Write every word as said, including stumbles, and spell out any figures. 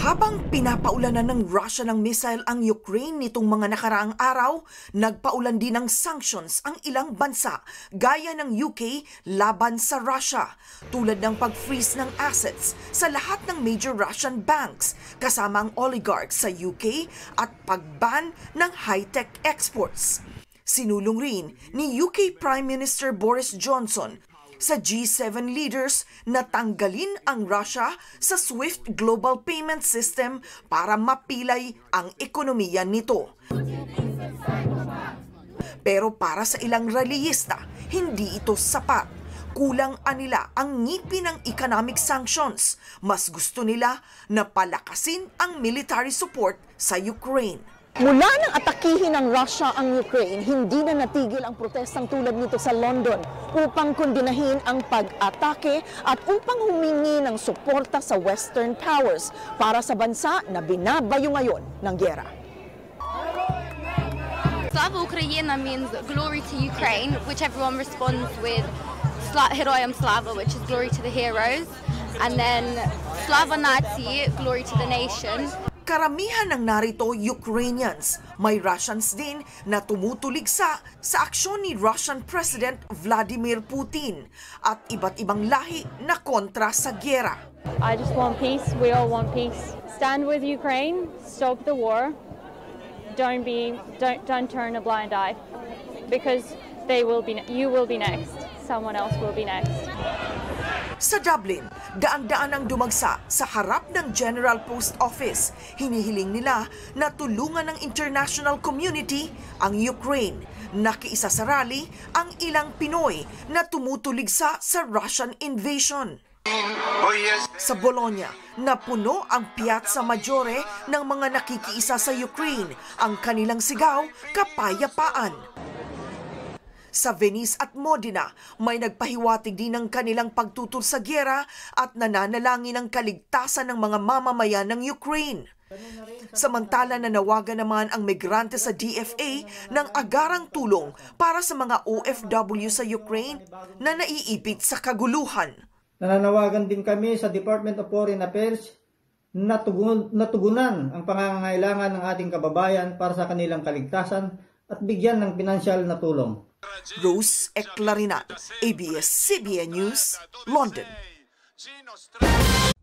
Habang pinapaulanan ng Russia ng missile ang Ukraine nitong mga nakaraang araw, nagpaulan din ng sanctions ang ilang bansa gaya ng U K laban sa Russia, tulad ng pag-freeze ng assets sa lahat ng major Russian banks kasama ang oligarchs sa U K at pag-ban ng high-tech exports. Sinulong rin ni U K Prime Minister Boris Johnson sa G seven leaders na tanggalin ang Russia sa SWIFT Global Payment System para mapilay ang ekonomiya nito. Pero para sa ilang rallyista, hindi ito sapat. Kulang anila ang ngipin ng economic sanctions. Mas gusto nila na palakasin ang military support sa Ukraine. Mula nang atakihin ng Russia ang Ukraine, hindi na natigil ang protestang tulad nito sa London upang kondinahin ang pag-atake at upang humingi ng suporta sa Western Powers para sa bansa na binabayo ngayon ng giyera. Slava Ukraina means glory to Ukraine, which everyone responds with Heroyam Slava, which is glory to the heroes, and then Slava Nazi, glory to the nation. Karamihan ng narito Ukrainians. May Russians din na tumutuligsa sa aksyon ni Russian President Vladimir Putin at iba't ibang lahi na kontra sa giyera. I just want peace. We all want peace. Stand with Ukraine. Stop the war. Don't be don't don't turn a blind eye, because they will be you will be next. Someone else will be next. Sa Dublin, daan-daan ang dumagsa sa harap ng General Post Office. Hinihiling nila na tulungan ng international community ang Ukraine. Nakiisa sa rally ang ilang Pinoy na tumutuligsa sa Russian invasion. Sa Bologna, napuno ang Piazza Maggiore ng mga nakikiisa sa Ukraine. Ang kanilang sigaw, kapayapaan. Sa Venice at Modena, may nagpahiwatig din ng kanilang pagtutol sa giyera at nananalangin ng kaligtasan ng mga mamamayan ng Ukraine. Samantala nanawagan naman ang migrante sa D F A ng agarang tulong para sa mga O F W sa Ukraine na naiipit sa kaguluhan. Nananawagan din kami sa Department of Foreign Affairs na tugun, natugunan ang pangangailangan ng ating kababayan para sa kanilang kaligtasan at bigyan ng pinansyal na tulong. Rose Eclarinal, A B S C B N News, London.